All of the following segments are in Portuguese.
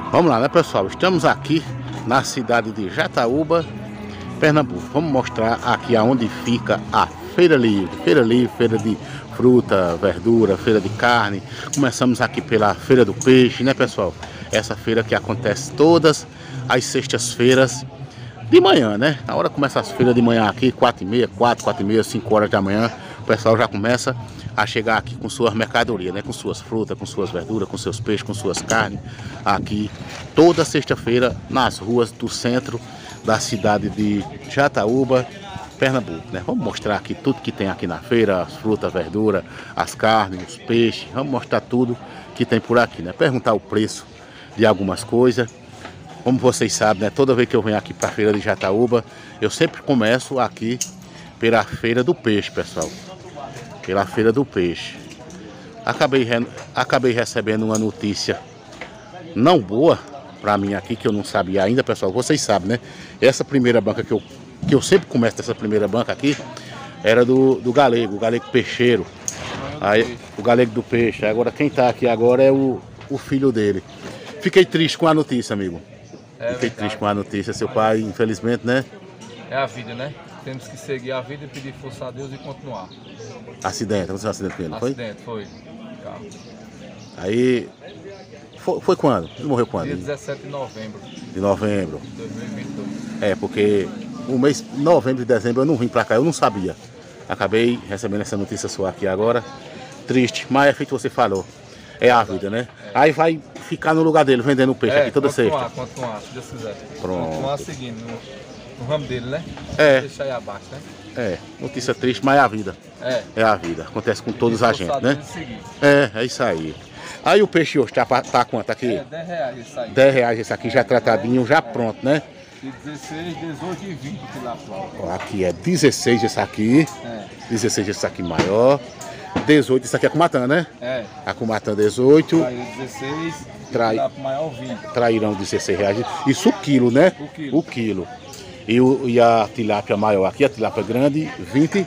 Vamos lá, né, pessoal? Estamos aqui na cidade de Jataúba, Pernambuco. Vamos mostrar aqui aonde fica a Feira Livre. Feira Livre, feira de fruta, verdura, feira de carne. Começamos aqui pela Feira do Peixe, né, pessoal? Essa feira que acontece todas as sextas-feiras de manhã, né? Na hora que começa as feiras de manhã aqui, 4h30, 4h30, 5 horas da manhã, o pessoal já começa a chegar aqui com suas mercadorias, né? Com suas frutas, com suas verduras, com seus peixes, com suas carnes. Aqui, toda sexta-feira, nas ruas do centro da cidade de Jataúba, Pernambuco, né? Vamos mostrar aqui tudo que tem aqui na feira, as frutas, verduras, as carnes, os peixes. Vamos mostrar tudo que tem por aqui, né? Perguntar o preço de algumas coisas. Como vocês sabem, né? Toda vez que eu venho aqui para a feira de Jataúba, eu sempre começo aqui pela Feira do Peixe, pessoal. Pela Feira do Peixe. Acabei recebendo uma notícia não boa para mim aqui, que eu não sabia ainda, pessoal. Vocês sabem, né? Essa primeira banca que eu sempre começo dessa primeira banca aqui, era do Galego, o Galego Peixeiro. Aí, o Galego do Peixe. Agora quem tá aqui agora é o filho dele. Fiquei triste com a notícia, amigo. Fiquei triste com a notícia. Seu pai, infelizmente, né? É a vida, né? Temos que seguir a vida e pedir força a Deus e continuar. Acidente, aconteceu um acidente com ele, não foi? Acidente, foi. Carro. Aí, foi quando? Ele morreu quando? Dia 17 de novembro. De novembro. De 2022. É, porque o mês de novembro e dezembro eu não vim pra cá, eu não sabia. Acabei recebendo essa notícia sua aqui agora. Triste, mas é feito você falou. É a vida, né? Aí vai ficar no lugar dele, vendendo peixe aqui toda sexta. Continuar, se Deus quiser. Pronto. Continuar seguindo no ramo dele, né? É. Deixar aí abaixo, né? É, notícia triste, mas é a vida. É a vida. Acontece com todos a gente, né? É isso aí. Aí o peixe hoje tá quanto aqui? É, R$10 esse aí. R$10 esse aqui, já tratadinho, já pronto, né? De 16, 18 e 20 que lá fora. Aqui é 16 esse aqui. 16 esse aqui maior. 18, isso aqui é com matã, né? É. A com matã 18. Traíra 16, maior 20. Trairão R$16. Isso o quilo, né? O quilo. E a tilápia maior aqui, a tilápia grande, R$20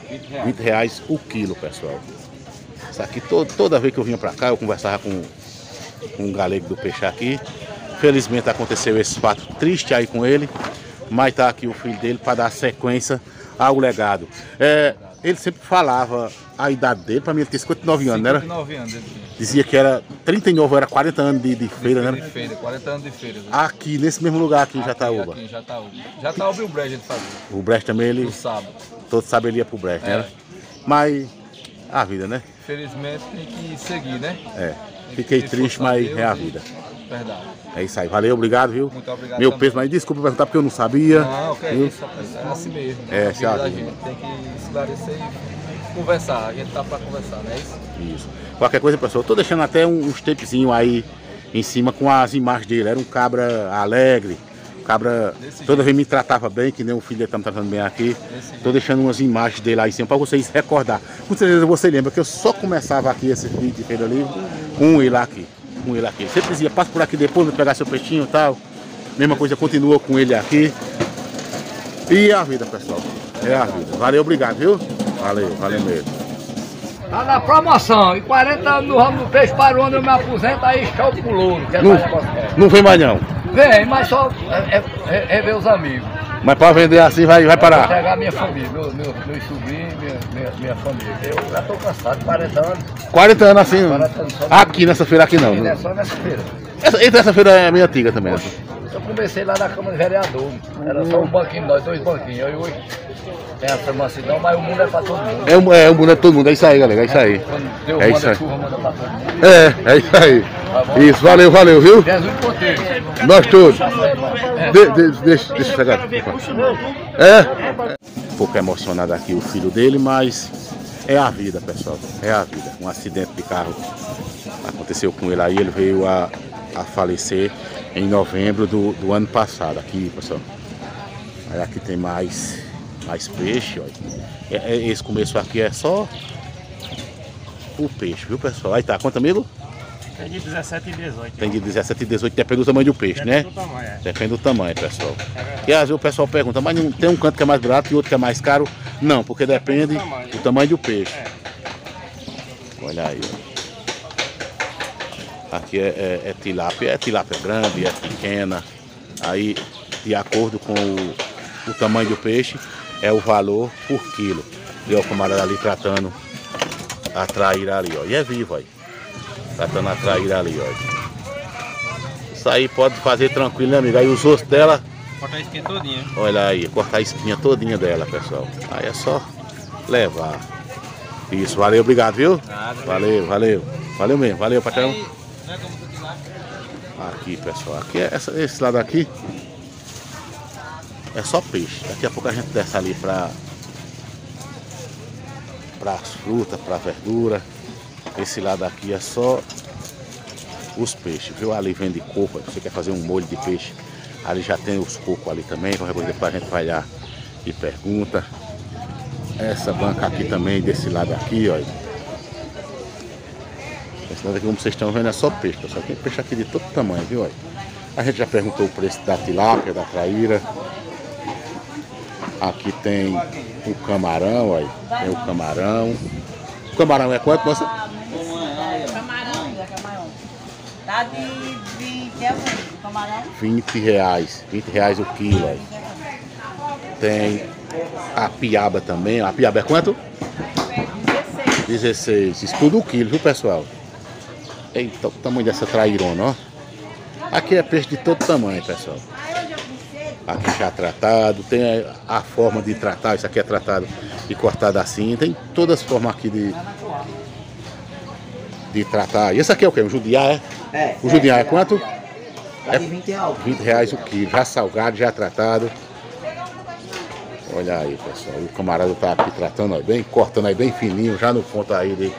o quilo, pessoal. Isso aqui, toda vez que eu vinha pra cá, eu conversava com um galego do peixe aqui. Felizmente aconteceu esse fato triste aí com ele, mas tá aqui o filho dele para dar sequência ao legado. Ele sempre falava a idade dele, para mim ele tinha 59 anos, né? 59 anos. Dizia que era 39, era 40 anos de feira, né? De feira, 40 anos de feira. Viu? Aqui, nesse mesmo lugar aqui em Jataúba. Aqui em Jataúba. Jataúba e o Brecht ele fazia. O Brecht também, ele... No sábado. Todo sábado ele ia pro Brecht, né? Mas a vida, né? Felizmente tem que seguir, né? Fiquei triste, mas é a vida. Verdade. É isso aí, valeu, obrigado, viu? Muito obrigado. Meu peso, mas desculpa perguntar porque eu não sabia. Não, que é isso, é assim mesmo. Né? A gente tem que esclarecer e conversar. A gente tá para conversar, não é isso? Isso. Qualquer coisa, pessoal, eu tô deixando até uns tapezinhos aí em cima com as imagens dele. Era um cabra alegre, cabra toda vez me tratava bem, que nem o filho dele tá me tratando bem aqui. Tô deixando umas imagens dele aí em cima para vocês recordar. Com certeza você lembra que eu só começava aqui esse vídeo de Feira Livre com ele aqui. Sempre dizia, passa por aqui depois, vou pegar seu peixinho e tal. Mesma coisa, continua com ele aqui. E é a vida, pessoal. É a vida. Valeu, obrigado, viu? Valeu mesmo. Tá na promoção, e 40 anos no ramo do peixe, para onde eu me aposento, aí show pro louro. Não vem mais não? Vem, mas só é ver os amigos. Mas para vender assim vai parar? Vou pegar minha família, meus sobrinhos, minha família. Eu já tô cansado, 40 anos. 40 anos assim? 40 anos só aqui nessa feira aqui não? Não é só nessa feira. Essa feira é meio antiga também. Poxa, eu comecei lá na Câmara de Vereador. Era só um banquinho, nós 2 banquinhos. Eu e hoje tem essa mansidão, mas o mundo é pra todo mundo. O mundo é pra todo mundo, é isso aí, galera, é isso aí. Quando Deus manda chuva, manda pra todo mundo. É isso aí. Tá, isso, valeu, viu? Jesus Ponteiro. Nós todos. Deixa eu pegar. Um pouco emocionado aqui o filho dele, mas é a vida, pessoal. É a vida. Um acidente de carro aconteceu com ele aí, ele veio a falecer em novembro do ano passado. Aqui, pessoal. Aí aqui tem mais peixe, olha. Esse começo aqui é só o peixe, viu, pessoal? Aí tá, quanto, amigo? Tem de 17 e 18. Tem de 17 e 18, depende do tamanho do peixe, né? Depende do tamanho, Depende do tamanho, pessoal. E às vezes o pessoal pergunta, mas não tem um canto que é mais barato e outro que é mais caro? Não, porque depende do tamanho do peixe. Olha aí, ó. Aqui é tilápia grande, é pequena. Aí, de acordo com o tamanho do peixe, é o valor por quilo. E o camarada ali tratando a traíra ali, ó. E é vivo aí. Tratando a traíra ali, ó. Isso aí pode fazer tranquilo, né, amigo? Aí os ossos dela... Cortar a espinha todinha. Olha aí, cortar a espinha todinha dela, pessoal. Aí é só levar. Isso, valeu, obrigado, viu? Nada, valeu, valeu. Valeu mesmo, valeu, patrão. Aqui, pessoal, aqui esse lado aqui é só peixe. Daqui a pouco a gente desce ali para as frutas, para verdura. Esse lado aqui é só os peixes, viu? Ali vende coco, você quer fazer um molho de peixe, ali já tem os cocos ali também. Qualquer coisa depois a gente vai lá e pergunta. Essa banca aqui também, desse lado aqui, ó. Esse lado aqui, como vocês estão vendo, é só peixe, pessoal. Tem peixe aqui de todo tamanho, viu? A gente já perguntou o preço da tilápia, da traíra. Aqui tem o camarão, olha. Tem o camarão. O camarão é quanto, moça? Camarão. Tá de 20, é o camarão? 20 reais. 20 reais o quilo, olha. Tem a piaba também. A piaba é quanto? 16. 16. Isso tudo o quilo, viu, pessoal? Eita, o tamanho dessa trairona, ó. Aqui é peixe de todo tamanho, pessoal. Aqui já tratado, tem a forma de tratar. Isso aqui é tratado e cortado assim. Tem todas as formas aqui de tratar. E esse aqui é o que? O judiá, é? O judiá é quanto? Tá de 20 reais. 20 reais o quilo. Já salgado, já tratado. Olha aí, pessoal. O camarada tá aqui tratando aí bem, cortando aí bem fininho, já no ponto aí de...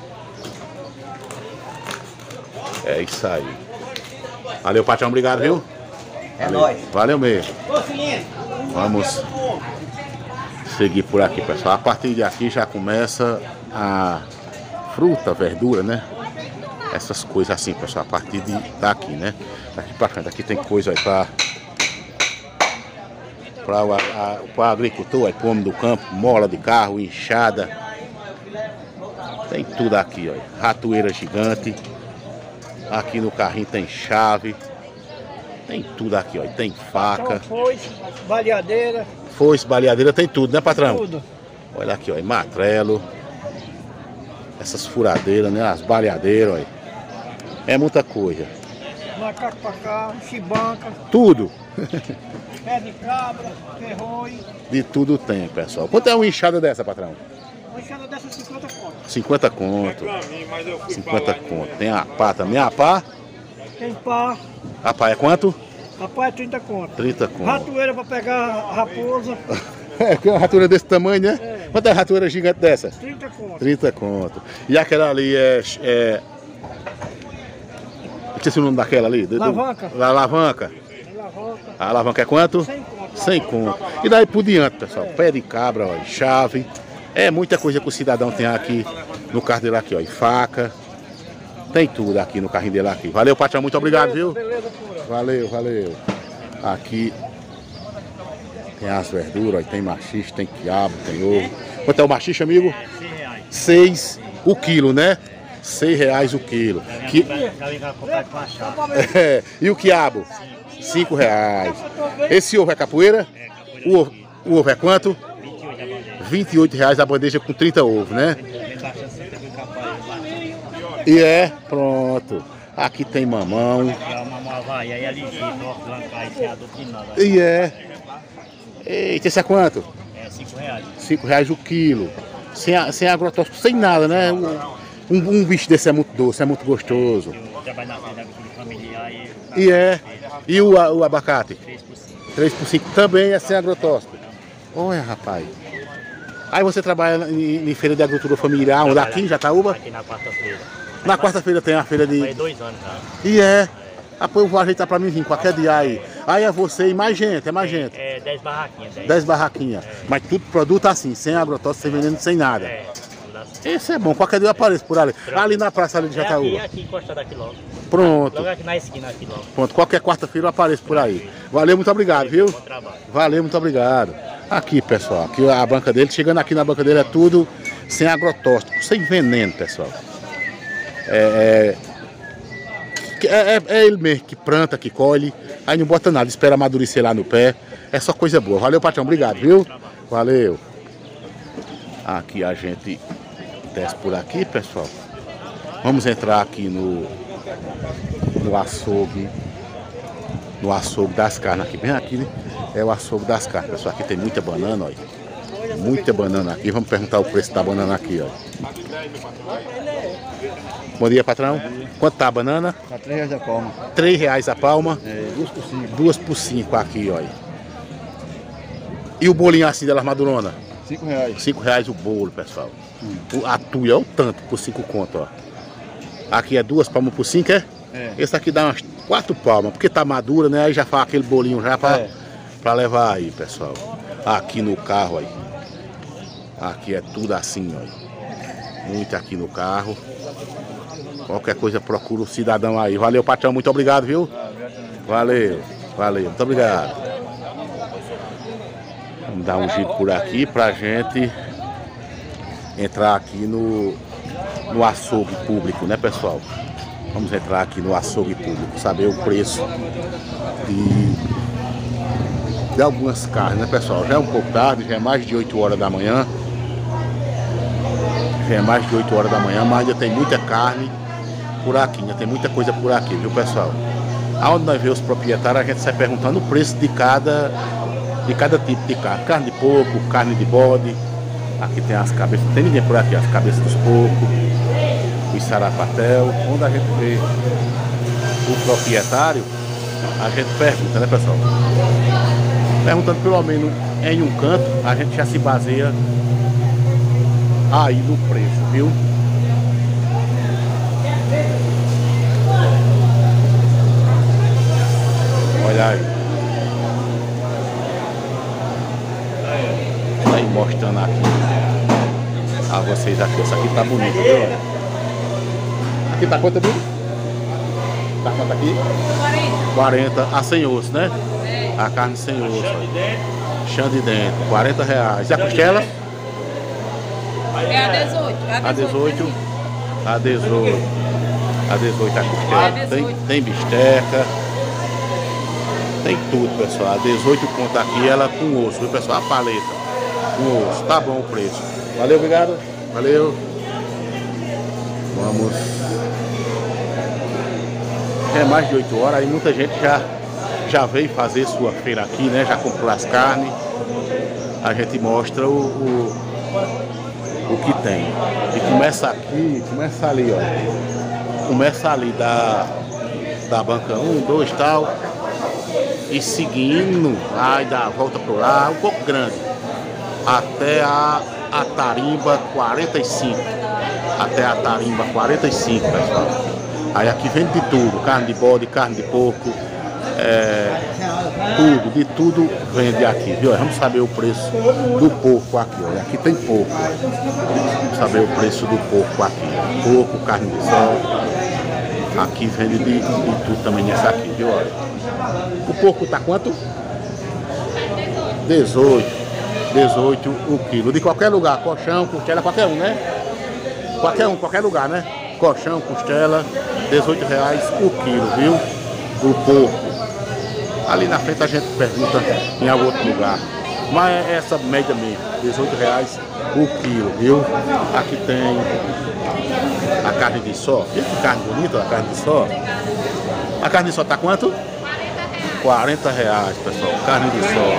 É isso aí. Valeu, patrão, obrigado, viu? É nóis. Valeu mesmo. Vamos seguir por aqui, pessoal. A partir de aqui já começa a fruta, verdura, né? Essas coisas assim, pessoal. A partir daqui, né? Daqui pra frente. Aqui tem coisa aí para o agricultor, aí, pro homem do campo, mola de carro, enxada. Tem tudo aqui, ó. Ratoeira gigante. Aqui no carrinho tem chave. Tem tudo aqui, ó. Tem faca. Foice, baleadeira. Foice, baleadeira, tem tudo, né, patrão? Tudo. Olha aqui, ó. E matrelo. Essas furadeiras, né? As baleadeiras, ó. É muita coisa. Macaco pra cá, chibanca. Tudo. Pé de cabra, ferroi. De tudo tem, pessoal. Quanto é uma enxada dessa, patrão? Uma enxada dessa 50 conto. 50 conto. 50 conto. Tem a pá também. A pá? Tem pá. A pá é quanto? A pá é 30 conto. 30 conto. Ratoeira pra pegar raposa. É, uma ratoeira desse tamanho, né? É. Quanto é a ratoeira gigante dessa? 30 conto. 30 conto. E aquela ali é... Esqueci o nome daquela ali? Alavanca. A alavanca. Alavanca. A alavanca é quanto? 100 conto. 100 conto. E daí por diante, pessoal. Pé de cabra, ó, chave. É muita coisa que o cidadão tem aqui no carro dele aqui, ó. E faca. Tem tudo aqui no carrinho dele aqui. Valeu, patrão. Muito obrigado, viu? Beleza pura. Valeu, valeu. Aqui tem as verduras, tem maxixe, tem quiabo, tem ovo. Quanto é o maxixe, amigo? 6 reais. 6 o quilo, né? 6 reais o quilo. É, e o quiabo? 5 reais. Esse ovo é capoeira? É, capoeira. O ovo é quanto? 28 a bandeja. 28 reais a bandeja com 30 ovos, né? Tem bastante sempre com capoeira. E é, pronto. Aqui tem mamão. É uma mamão havaia, aí ali, nosso blanco, aí sem adocrinado. E é. Eita, esse é quanto? É 5 reais. 5 reais o quilo. Sem agrotóxico, sem nada, né? Um bicho desse é muito doce, é muito gostoso. Eu trabalho na frente da agricultura familiar E é. E o abacate? 3 por 5. 3 por 5 também é sem agrotóxico. Olha, rapaz. Aí você trabalha em feira de agricultura familiar, onde? Aqui em Jataúba? Aqui na quarta-feira. Na quarta-feira tem a feira de... Faz 2 anos já. E é. Apoio, eu vou ajeitar pra mim vir qualquer dia aí. Aí é você e mais gente, é mais gente. É 10 barraquinhas. 10 barraquinhas. Mas tudo produto assim, sem agrotóxico, sem veneno, sem nada. É, tudo assim. Esse é bom, qualquer dia eu apareço por ali. Ali na praça ali de Jataúba. Aqui encostado aqui logo. Pronto. Logo aqui na esquina aqui logo. Pronto, qualquer quarta-feira eu apareço por aí. Valeu, muito obrigado, viu? Bom trabalho. Valeu, muito obrigado. Aqui, pessoal, aqui a banca dele, chegando aqui na banca dele é tudo sem agrotóxico, sem veneno, pessoal. É ele mesmo que planta, que colhe. Aí não bota nada, espera amadurecer lá no pé. É só coisa boa. Valeu, patrão. Obrigado, viu? Valeu. Aqui a gente desce por aqui, pessoal. Vamos entrar aqui no açougue. No açougue das carnes. Aqui, bem aqui, né? É o açougue das carnes, pessoal. Aqui tem muita banana, olha. Muita banana aqui. Vamos perguntar o preço da banana aqui, olha. Bom dia, patrão. Quanto tá a banana? Tá R$3 a palma. R$3 a palma. É, 2 por 5. 2 por 5 aqui, olha. E o bolinho assim dela, madurona? R$5. R$5 o bolo, pessoal. A tuia é o tanto por 5 conto, ó. Aqui é 2 palmas por 5, é? É. Esse aqui dá umas 4 palmas, porque tá madura, né? Aí já faz aquele bolinho já pra levar aí, pessoal. Aqui no carro, aí. Aqui é tudo assim, ó. Muito aqui no carro. Qualquer coisa procura o cidadão aí. Valeu, patrão. Muito obrigado, viu? Valeu. Valeu. Muito obrigado. Vamos dar um giro por aqui pra gente entrar aqui no açougue público, né, pessoal? Vamos entrar aqui no açougue público, saber o preço de algumas carnes, né, pessoal? Já é um pouco tarde, já é mais de 8 horas da manhã. Já é mais de 8 horas da manhã, mas ainda tem muita carne por aqui, ainda tem muita coisa por aqui, viu, pessoal? Aonde nós vemos os proprietários, a gente sai perguntando o preço de cada tipo de carne. Carne de porco, carne de bode. Aqui tem as cabeças, não tem ninguém por aqui, as cabeças dos porcos, os sarapatel. Quando a gente vê o proprietário, a gente pergunta, né, pessoal? Perguntando pelo menos em um canto, a gente já se baseia aí no preço, viu? Olha aí. Aí mostrando aqui a vocês aqui. Essa aqui tá bonita, viu? Aqui tá quanto, viu? Tá quanto aqui? 40. A sem osso, né? A carne sem osso. Chão de dentro, R$40. E a costela? É a 18. A 18. A 18. A 18 a costela. Tem bisteca. Tem tudo, pessoal. A 18 conto aqui, ela com osso, viu, pessoal? A paleta com osso. Tá bom o preço. Valeu, obrigado. Valeu. Vamos. É mais de 8 horas, aí muita gente já veio fazer sua feira aqui, né? Já comprou as carnes. A gente mostra o que tem. E começa aqui, começa ali, ó. Começa ali da banca 1, 2 tal. E seguindo, aí dá a volta pro lá, um pouco grande. Até a tarimba 45. Até a tarimba 45, pessoal. Aí aqui vende de tudo, carne de bode, carne de porco, tudo, de tudo vende aqui, viu? Vamos saber o preço do porco aqui, olha, aqui tem porco. Vamos saber o preço do porco aqui, porco, carne de sol. Aqui vende de tudo também nessa aqui, viu? Olha. O porco tá quanto? 18 o quilo. De qualquer lugar, colchão, costela, qualquer um, né? Qualquer lugar, né? Colchão, costela, R$18 o quilo, viu? O porco. Ali na frente a gente pergunta em algum outro lugar. Mas é essa média mesmo, R$18 o quilo, viu? Aqui tem a carne de sol. Viu que carne bonita, a carne de sol? A carne de sol tá quanto? R$40, pessoal. Carne de sol.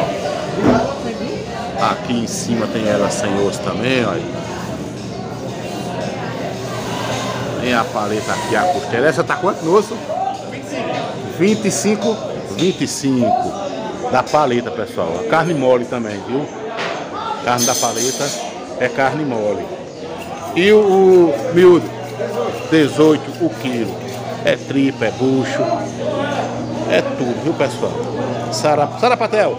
Aqui em cima tem ela sem osso também, olha. Tem a paleta aqui, a costela. Essa tá quanto no osso? 25 da paleta, pessoal. A carne mole também, viu? Carne da paleta é carne mole. E o miúdo, 18 o quilo. É tripa, é bucho. É tudo, viu, pessoal? Sarapatel.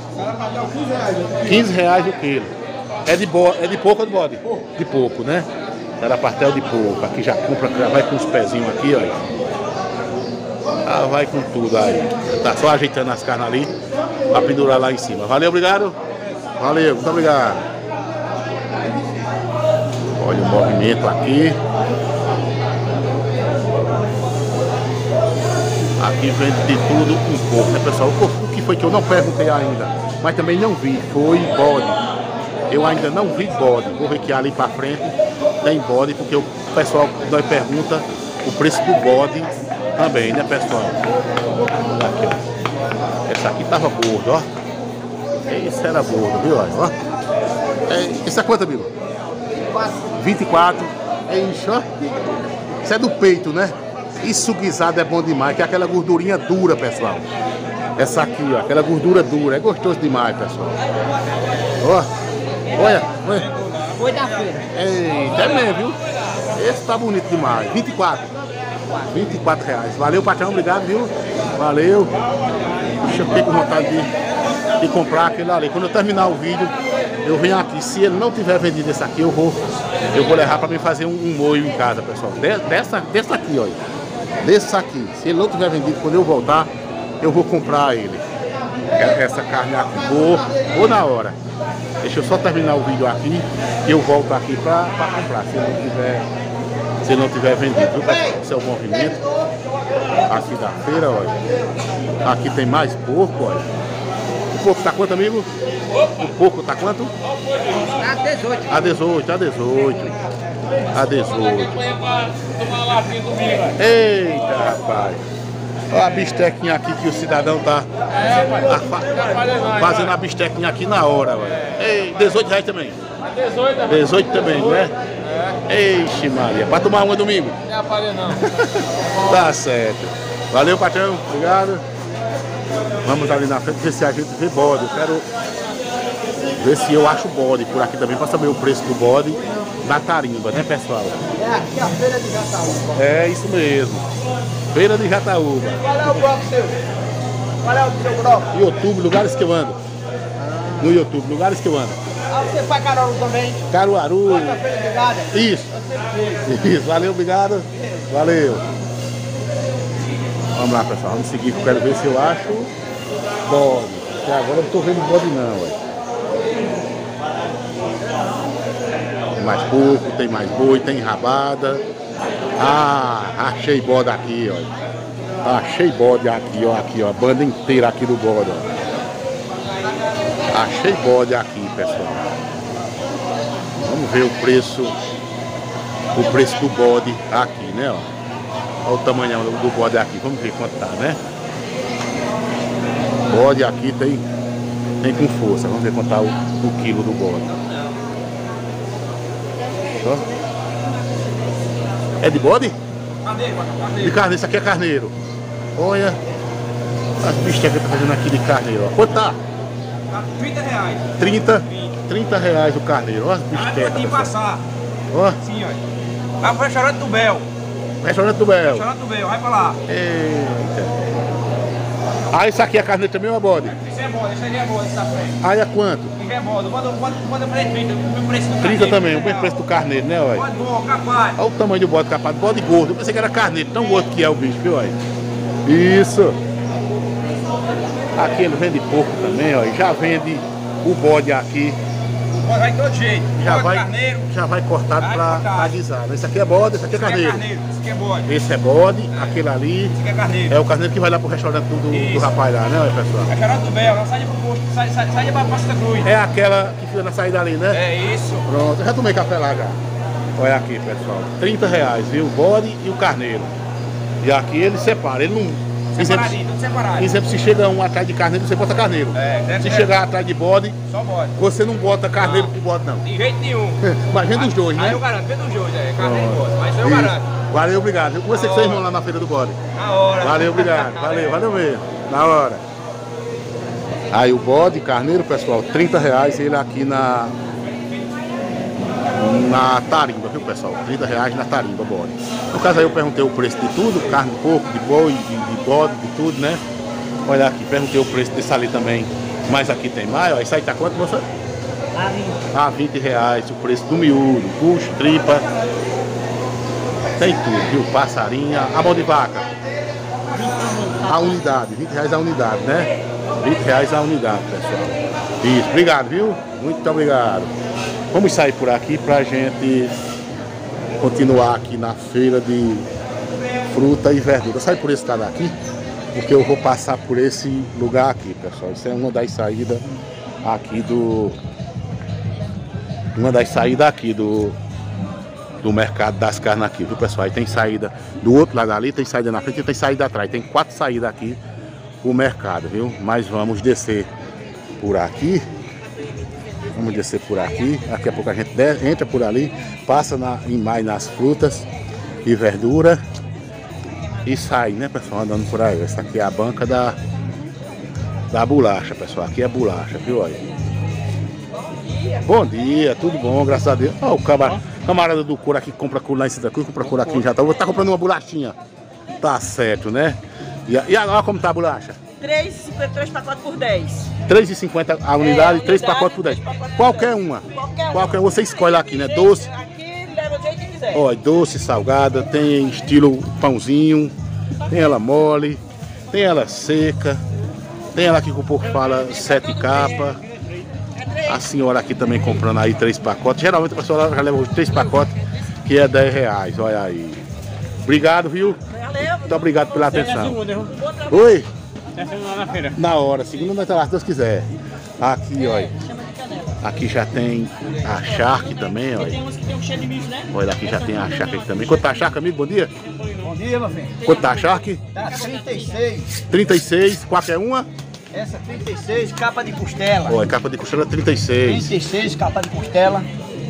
R$15 o quilo. É de porco ou de bode? De porco, né? Sarapatel de porco. Aqui já compra, já vai com os pezinhos aqui, olha. Ah, vai com tudo aí. Tá só ajeitando as carnes ali pra pendurar lá em cima. Valeu, obrigado. Valeu, muito obrigado. Olha o movimento aqui. Aqui vende de tudo um pouco, né, pessoal? O que foi que eu não perguntei ainda, mas também não vi, foi bode. Eu ainda não vi bode. Vou ver que ali pra frente tem bode, porque o pessoal nós pergunta o preço do bode também, né, pessoal? Olha aqui, ó. Essa aqui tava gordo, ó. Esse era gordo, viu? Ó. Esse é quanto, amigo? 24. Ixi, ó. Isso é do peito, né? Isso guisado é bom demais, que é aquela gordurinha dura, pessoal. Essa aqui, ó, aquela gordura dura. É gostoso demais, pessoal. Ó. Olha. Foi da feira. Eita, é mesmo, viu? Esse tá bonito demais. 24. 24 reais. Valeu, patrão. Obrigado, viu? Valeu. Deixa eu ficar com vontade de comprar aquele ali. Quando eu terminar o vídeo, eu venho aqui. Se ele não tiver vendido esse aqui, eu vou levar para mim fazer um molho em casa, pessoal. Dessa aqui, olha. Desse aqui. Se ele não tiver vendido, quando eu voltar, eu vou comprar ele. Essa carne aqui. Vou na hora. Deixa eu só terminar o vídeo aqui e eu volto aqui para comprar. Se ele não tiver vendido, viu, pessoal? Esse é o movimento aqui da feira, olha. Aqui tem mais porco, olha. O porco tá quanto, amigo? O porco tá quanto? A 18. A 18. Eita, rapaz. Olha a bistequinha aqui que o cidadão tá fazendo a bistequinha aqui na hora, olha. Ei, 18 reais também. 18 também, não é? Eixe, Maria. Pra tomar uma domingo? Não é aparelho, não. Tá certo. Valeu, patrão. Obrigado. Vamos ali na frente ver se a gente vê bode. Eu quero ver se eu acho bode por aqui também, para saber o preço do bode na tarimba, né, pessoal? É aqui a feira de Jataúba. É isso mesmo. Feira de Jataúba. Qual é o bloco seu? Qual é o seu bloco? YouTube, lugares que eu ando. No YouTube, lugares que eu ando. Ah, você faz Caruaru também? Caruaru. Vai pra feira de Gada? Isso. Isso. Valeu, obrigado. Valeu. Vamos lá, pessoal. Vamos seguir que eu quero ver se eu acho bode. Até agora eu não tô vendo bode não, ué. Tem mais porco, tem mais boi, tem rabada. Ah, achei bode aqui, ó. Achei bode aqui, ó. Aqui, ó. A banda inteira aqui do bode, ó. Achei bode aqui, pessoal. Vamos ver o preço do bode aqui, né, ó. Olha o tamanho do bode aqui. Vamos ver quanto tá, né? Bode aqui tem com força. Vamos ver quanto tá o quilo do bode. Só. É de bode? Carneiro. De carneiro. Isso aqui é carneiro. Olha as bichas que eu tô fazendo aqui de carneiro, ó. Quanto tá? Tá 30 reais. 30 reais o carneiro. Olha as bichas. Aqui passar. Ó. Sim, ó. Vai pro restaurante do Bel. Restaurante do Bel. Restaurante do Bel, vai pra lá. Eita. Ah, isso aqui é carneiro também ou é bode? Esse é bode, esse aí é bode, esse da frente. Ah, é quanto? Esse é bode. Pode fazer 30, o preço do 30 também, o mesmo preço do carneiro, né, olha? Bode bom, capaz. Olha o tamanho do bode capado, bode gordo. Eu pensei que era carneiro, tão gordo que é o bicho, viu, olha? Isso. Aqui ele vende porco também, olha. Já vende o bode aqui. Bode vai de todo jeito. Já vai cortado pra guisar. Esse aqui é bode, esse aqui é carneiro. Esse aqui é bode. Esse é bode, aquele ali Esse aqui é carneiro. é o carneiro que vai lá pro restaurante do rapaz lá, né, pessoal? Restaurante do Bel, sai de pro posto, sai de pra Santa Cruz. É aquela que fica na saída ali, né? É isso. Pronto, eu já tomei café lá já. Olha aqui, pessoal. 30 reais, viu? O bode e o carneiro. E aqui ele separa, ele não... Separadinho, tudo separado. Exemplo, se chega um atrás de carneiro, você bota carneiro. Se chegar atrás de bode, só bode. você não bota carneiro com bode, não. De jeito nenhum. Mas vende os dois, né? Aí eu garanto, vende os dois, carneiro e bode. Mas eu garanto. Valeu, obrigado. Eu conversei com vocês vão lá na feira do bode. Na hora. Valeu, obrigado. Valeu mesmo. Na hora. Aí o bode, carneiro, pessoal, 30 reais, ele aqui na tarimba, viu, pessoal? 30 reais na tarimba, bode. No caso aí eu perguntei o preço de tudo, carne de porco, de boi, de bode, de tudo, né? Olha aqui, perguntei o preço desse ali também. Mas aqui tem mais, ó. Isso aí tá quanto, moça? A 20 reais, o preço do miúdo, bucho, tripa. Tem tudo, viu? Passarinha, a mão de vaca. A unidade, 20 reais a unidade, né? 20 reais a unidade, pessoal. Isso, obrigado, viu? Muito obrigado. Vamos sair por aqui pra gente continuar aqui na feira de fruta e verdura. Sai por esse lado aqui. porque eu vou passar por esse lugar aqui, pessoal. Isso é uma das saídas aqui do... Uma das saídas aqui do mercado das carnes aqui, viu, pessoal? Aí tem saída do outro lado ali, tem saída na frente e tem saída atrás. Tem 4 saídas aqui pro mercado, viu? Mas vamos descer por aqui. Vamos descer por aqui. Daqui a pouco a gente entra por ali, passa mais nas frutas e verdura e sai, né, pessoal? Andando por aí. Essa aqui é a banca da bolacha, pessoal. Aqui é bolacha, viu? Olha. Bom dia, tudo bom, graças a Deus. Ó, o camarada do couro aqui compra couro lá em Santa Cruz, compra couro aqui em Jataúba. Tá comprando uma bolachinha. Tá certo, né? E agora como tá a bolacha? 3,53 pacotes por 10. 3,50 a unidade, 3 pacotes por 10. Qualquer uma. Qualquer uma. Você escolhe aqui, né? Doce. Aqui leva o jeito que quiser. Ó, doce, salgada, tem estilo pãozinho, tem ela mole, tem ela seca, tem ela aqui que o povo fala 7 capas. A senhora aqui também comprando aí 3 pacotes. Geralmente a pessoa já leva os 3 pacotes, que é R$10. Olha aí. Obrigado, viu? Muito obrigado pela atenção. Oi? Na hora, segunda nós tá lá, se Deus quiser. Aqui, olha. Aqui já tem a charque também, olha. Tem uns que tem um cheiro de milho, né? Olha, aqui já tem a charque aqui também. Quanto tá a charque, amigo? Bom dia. Bom dia, meu filho. Quanto tá a charque? Tá 36. 36, qualquer uma? Essa 36, capa de costela. Olha, capa de costela 36. 36, capa de costela.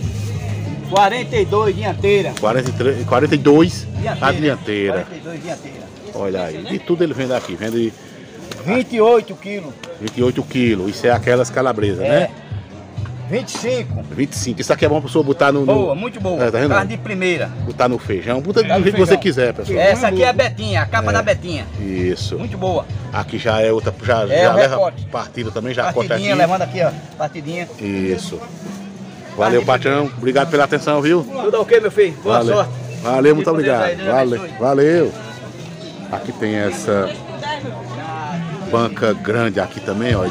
42, dianteira. 42 a dianteira. 42, dianteira. Olha aí. E tudo ele vende aqui. Vende 28 quilos. 28 quilos. Isso é aquelas calabresas, né? 25. 25. Isso aqui é bom pra pessoa botar no... Boa, muito boa. É, tá vendo? Carne de primeira. Botar no feijão. Bota do jeito que você quiser, pessoal. Essa aqui é a Betinha, a capa da Betinha. Isso. Muito boa. Aqui já é outra, já o leva recorte. partida também, já corta aqui. Partidinha, levando aqui, ó. Partidinha. Isso. Valeu, patrão. Obrigado pela atenção, viu? Tudo ok, meu filho? Boa sorte. Valeu, muito Deus obrigado. aí, Deus Valeu. abençoe. Valeu. Aqui tem essa banca grande aqui também, ó,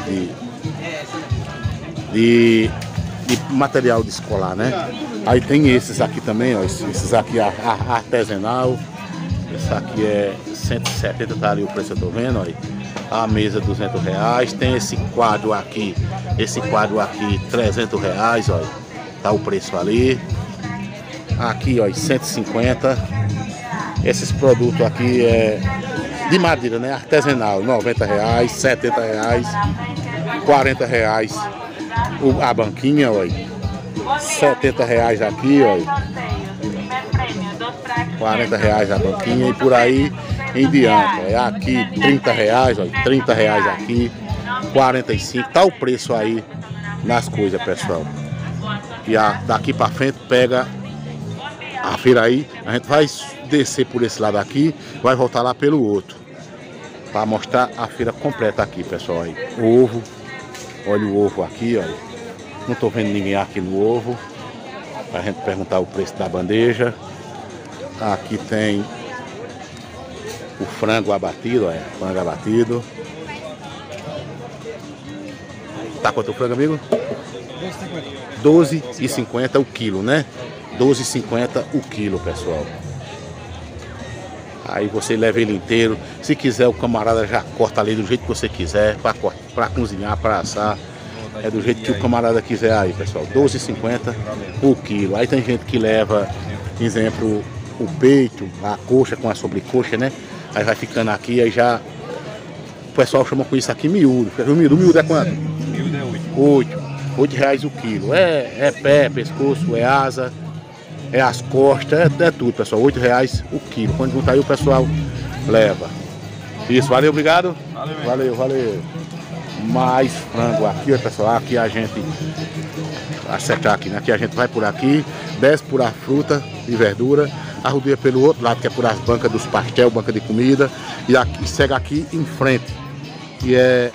de material de escolar, né? Aí tem esses aqui também, ó, esses aqui artesanal. Esse aqui é 170, tá ali o preço, eu tô vendo, ó. A mesa R$200. Tem esse quadro aqui, R$300, ó. Tá o preço ali. Aqui, ó, 150. Esses produtos aqui é de madeira, né? Artesanal, R$90, R$70, R$40. A banquinha, ó. R$70 aqui, ó. R$40 a banquinha e por aí em diante. Ó. Aqui R$30, ó. R$30 aqui, 45. Tá o preço aí nas coisas, pessoal. E daqui pra frente pega a feira aí. A gente vai descer por esse lado aqui, vai voltar lá pelo outro, para mostrar a feira completa aqui, pessoal. Aí. Ovo, olha o ovo aqui, olha. Não tô vendo ninguém aqui no ovo, pra gente perguntar o preço da bandeja. Aqui tem o frango abatido, olha, frango abatido. Tá quanto o frango, amigo? 12,50 o quilo, né? 12,50 o quilo, pessoal. Aí você leva ele inteiro. Se quiser, o camarada já corta ali do jeito que você quiser, para cozinhar, para assar. É do jeito que o camarada quiser aí, pessoal. 12,50 o quilo. Aí tem gente que leva, por exemplo, o peito, a coxa com a sobrecoxa, né? Aí vai ficando aqui, aí já... O pessoal chama com isso aqui miúdo. O miúdo é quanto? Miúdo é 8. R$8 o quilo. É pé, pescoço, é asa, é as costas, é tudo, pessoal. R$8 o quilo. Quando juntar aí o pessoal leva. Isso, valeu, obrigado. Valeu. Mais frango aqui, ó, pessoal. Aqui a gente acertar aqui, né? Aqui a gente vai por aqui, desce por a fruta e verdura, arrodeia pelo outro lado, que é por as bancas dos pastel, banca de comida, e aqui segue aqui em frente, que é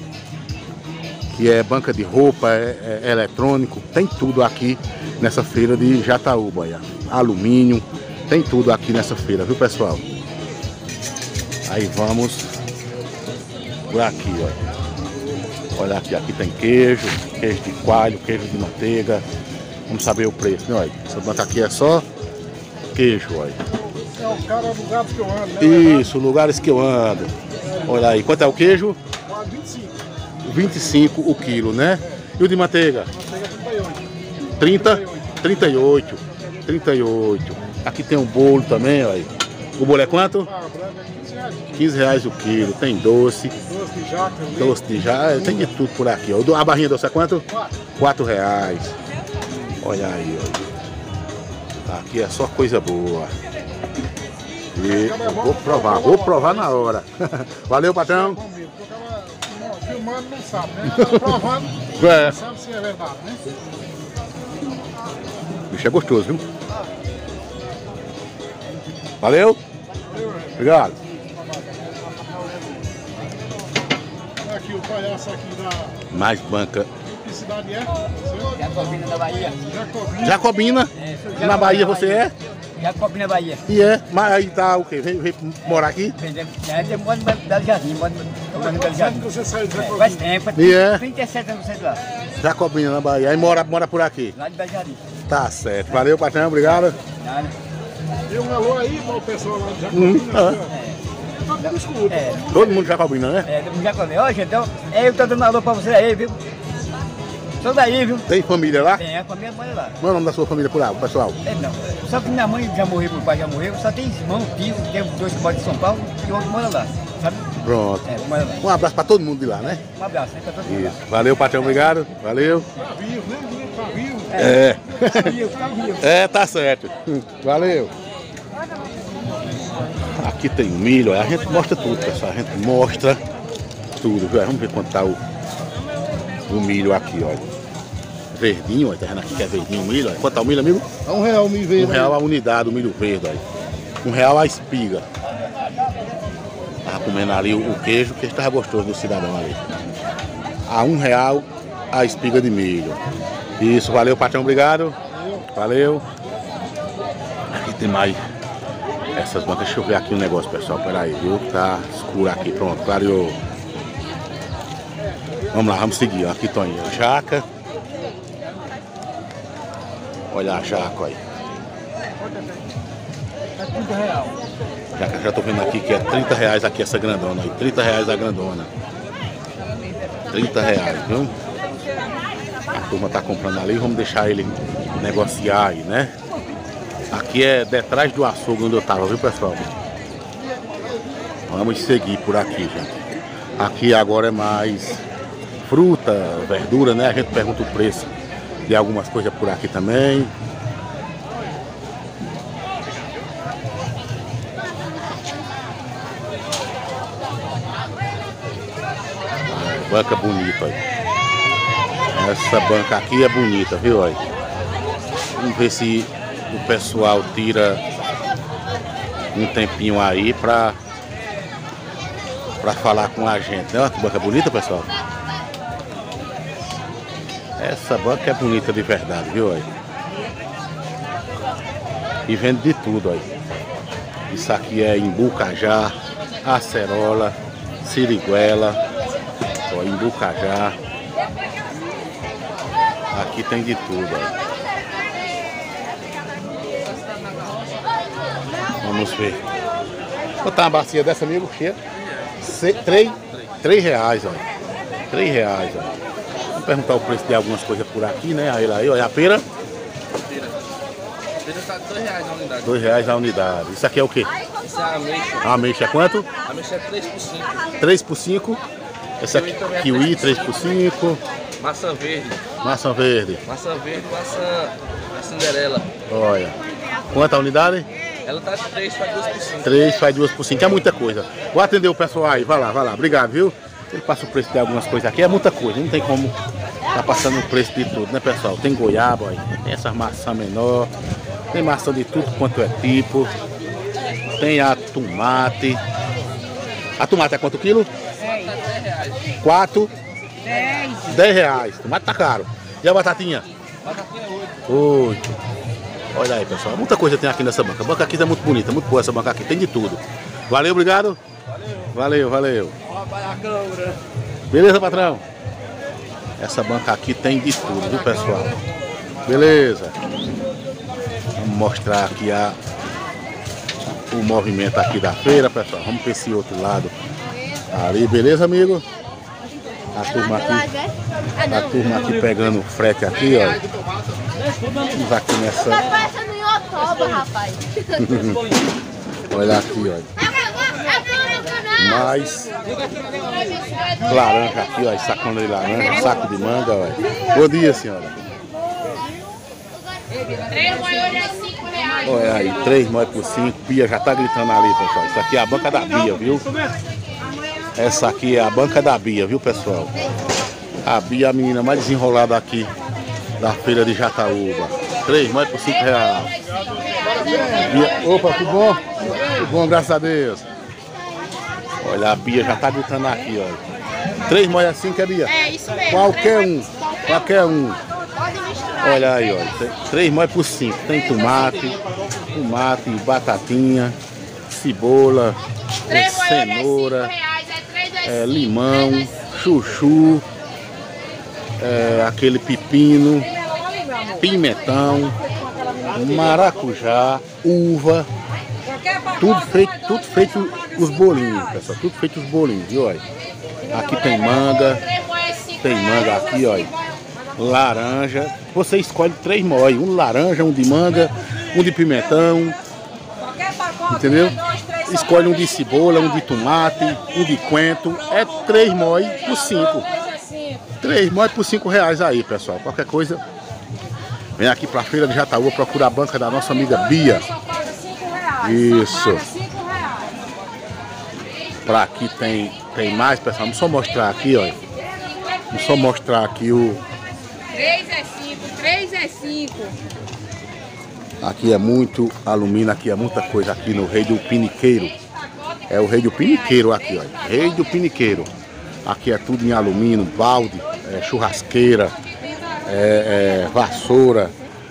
banca de roupa, é eletrônico, tem tudo aqui nessa feira de Jataúba, olha. Alumínio, tem tudo aqui nessa feira, viu, pessoal? Aí vamos por aqui, ó. Olha aqui tem queijo de coalho, queijo de manteiga. Vamos saber o preço, né? Olha, essa banca aqui é só queijo, olha. É o cara lugares que eu ando, né? Isso, lugares que eu ando. Olha aí, quanto é o queijo? 25 o quilo, né? E o de manteiga? 30? 38. 38. Aqui tem um bolo também, olha aí. O bolo é quanto? 15 reais o quilo. Tem doce. Doce de jaca. Tem de tudo por aqui. Ó. A barrinha doce é quanto? 4 reais. Olha aí, olha. Aqui é só coisa boa. E vou provar na hora. Valeu, patrão. Filmando não sabe, né? Provando, não sabe se é verdade, né? O bicho é gostoso, viu? Valeu? Obrigado. Olha aqui o palhaço aqui da... Mais banca. Que cidade é? Jacobina da Bahia. Jacobina? Na Bahia você é? Jacobina, Bahia. E é? Mas aí tá o quê? Veio morar aqui? Eu moro no Belo Jardim, moro no Belo Jardim. Você saiu de Jacobina? Faz tempo, E é? 37 anos que você lá. Jacobina, na Bahia. Aí mora por aqui? Lá de Belo Jardim. Tá certo. Valeu, patrão. Obrigado. Nada. Dê um alô aí para o pessoal lá de Jacobina. Todo mundo escuta. Todo mundo de Jacobina, né? É, do Jacobina. Ó, gente, então, eu tô dando alô pra você aí, viu? Sou daí, viu? Tem família lá? Tem, a família mora lá. Qual é o nome da sua família por lá, pessoal? É, não. Só que minha mãe já morreu, meu pai já morreu, só tem irmão, tio, tem dois que moram em São Paulo e outro mora lá, sabe? Pronto. É, mora lá. Um abraço pra todo mundo de lá, né? Um abraço, né, pra todo mundo lá. Isso. Valeu, patrão. Obrigado. Valeu. Tá vivo, né? Tá vivo. É. Tá vivo. É, tá certo. Valeu. Aqui tem milho, a gente mostra tudo, pessoal. A gente mostra tudo, viu? Vamos ver quanto tá o milho aqui, olha. Verdinho, olha, tá vendo aqui que é verdinho o milho, olha. Quanto tá o milho, amigo? É R$1 o milho verde. R$1 a unidade, o milho verde, olha. R$1 a espiga. Tava comendo ali o queijo, que estava gostoso do cidadão ali. A R$1 a espiga de milho. Isso, valeu, patrão, obrigado. Valeu. Aqui tem mais essas bancas. Deixa eu ver aqui um negócio, pessoal. Pera aí, viu? Tá escuro aqui, pronto, clareou. Vamos lá, vamos seguir. Aqui estão aí a jaca. Olha a jaca aí. Já tô vendo aqui que é R$30 aqui essa grandona aí. R$30 a grandona. R$30, viu? A turma tá comprando ali, vamos deixar ele negociar aí, né? Aqui é detrás do açougue onde eu tava, viu, pessoal? Vamos seguir por aqui, gente. Aqui agora é mais fruta, verdura, né? A gente pergunta o preço de algumas coisas por aqui também. Banca bonita aí. Essa banca aqui é bonita, viu? Aí? Vamos ver se o pessoal tira um tempinho aí pra falar com a gente, né? Olha que banca bonita, pessoal. Essa banca é bonita de verdade, viu? Aí? E vende de tudo aí. Isso aqui é imbucajá, acerola, siriguela, ó, imbucajá. Aqui tem de tudo aí. Vamos ver. Vou botar uma bacia dessa, amigo, cheia. R$3, ó. R$3, ó. Vamos perguntar o preço de algumas coisas por aqui, né? Aí, olha a pera. A pera tá R$2 a unidade. R$2 a unidade. Isso aqui é o quê? Isso é a ameixa. A ameixa é quanto? A ameixa é 3 por 5. 3 por 5. Essa aqui, kiwi 3 por 5. Maçã verde. Maçã verde. Maçã verde, maçã Cinderela. Olha. Quanto a unidade? Ela tá de 3, faz 2 por 5. 3 faz 2 por 5. É muita coisa. Vou atender o pessoal aí. Vai lá. Obrigado, viu? Ele passa o preço de algumas coisas aqui. É muita coisa. Não tem como tá passando o preço de tudo, né, pessoal? Tem goiaba, olha. Tem essas maçãs menor. Tem maçã de tudo quanto é tipo. Tem a tomate. A tomate é quanto quilo? 4. 10 reais. Tomate tá caro. E a batatinha? Batatinha é 8. Olha aí, pessoal. Muita coisa tem aqui nessa banca. A banca aqui tá muito bonita, muito boa essa banca aqui. Tem de tudo. Valeu, obrigado. Valeu. Beleza, patrão? Essa banca aqui tem de tudo, viu, pessoal? Beleza. Vamos mostrar aqui o movimento aqui da feira, pessoal. Vamos para esse outro lado Ali, beleza, amigo? A turma aqui pegando frete aqui, ó. Vamos aqui nessa. Tá parecendo em outubro, rapaz. Olha aqui, ó. Mais laranja aqui, ó. Sacão de laranja, saco de manga, ó. Bom dia, senhora. 3 moedas é 5 reais. Olha aí, 3 moedas por 5. Bia já tá gritando ali, pessoal. Isso aqui é a banca da Bia, viu? Essa aqui é a banca da Bia, viu, pessoal? A Bia, a menina mais desenrolada aqui da feira de Jataúba. 3 moedas por 5 reais. Bia, opa, tudo bom? Tudo bom, graças a Deus. Olha, a Bia já tá gritando aqui, ó. 3 moedas 5 é, Bia? É, isso mesmo. Qualquer um. Qualquer um. Pode misturar. Olha aí, ó. 3 moedas por 5. Tem tomate, batatinha, cebola, cenoura, limão, chuchu, aquele pepino, pimentão, maracujá, uva. Tudo feito os bolinhos, pessoal. Tudo feito os bolinhos, viu? Olha. Aqui tem manga aqui, olha. Laranja. Você escolhe 3 mois. Um laranja, um de manga, um de pimentão. Entendeu? Escolhe um de cebola, um de tomate, um de coentro. É 3 mois por 5. 3 mois por 5 reais aí, pessoal. Qualquer coisa, vem aqui pra feira de Jataúba, procura a banca da nossa amiga Bia. Isso. Pra aqui tem mais, pessoal. Vamos só mostrar aqui, ó. Vamos só mostrar aqui o... 3 é 5, 3 é 5. Aqui é muito alumínio, aqui é muita coisa aqui no Rei do Piniqueiro. É o Rei do Piniqueiro aqui, ó. Rei do Piniqueiro. Aqui é tudo em alumínio, balde, churrasqueira, vassoura,